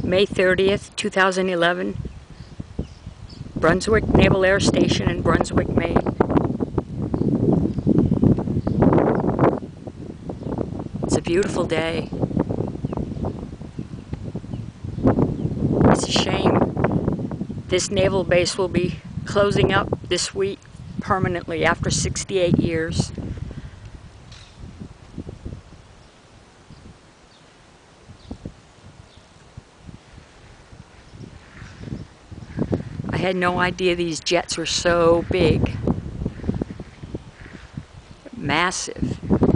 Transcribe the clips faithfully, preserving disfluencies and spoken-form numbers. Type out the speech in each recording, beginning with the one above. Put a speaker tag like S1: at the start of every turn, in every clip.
S1: May thirtieth, two thousand eleven, Brunswick Naval Air Station in Brunswick, Maine. It's a beautiful day. It's a shame this naval base will be closing up this week permanently after sixty-eight years. I had no idea these jets were so big. Massive.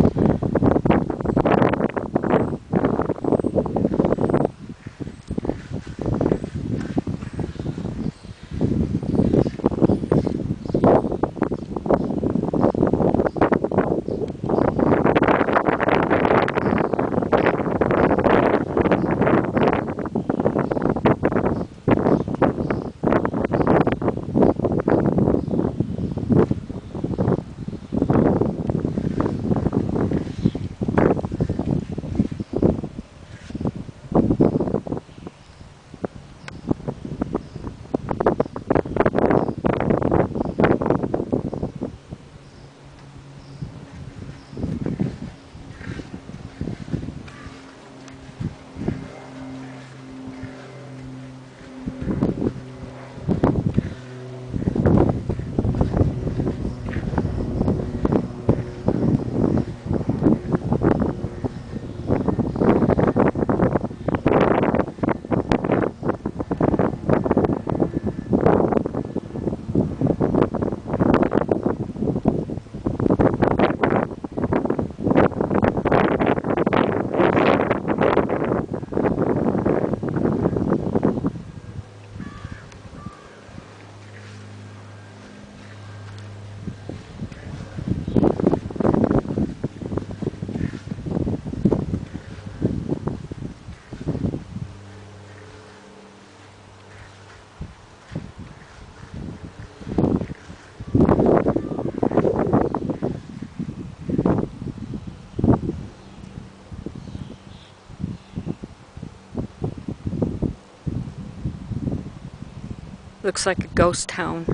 S1: Looks like a ghost town.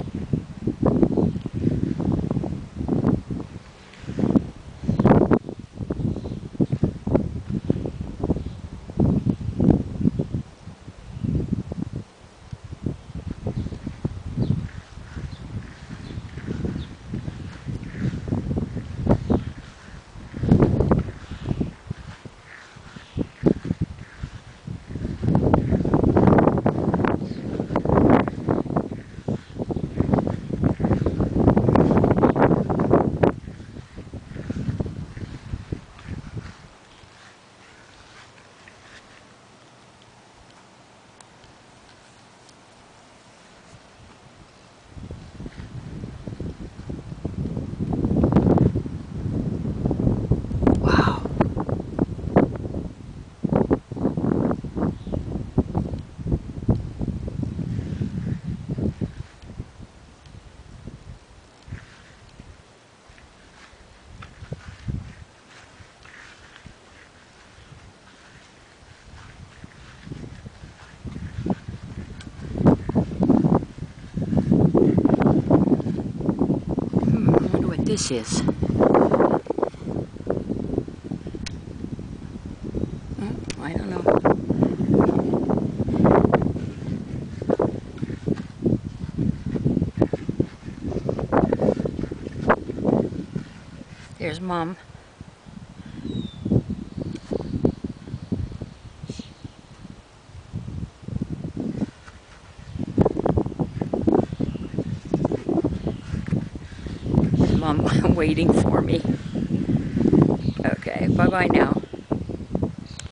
S1: This is. Oh, I don't know. There's Mom. Mom waiting for me. Okay, bye-bye now.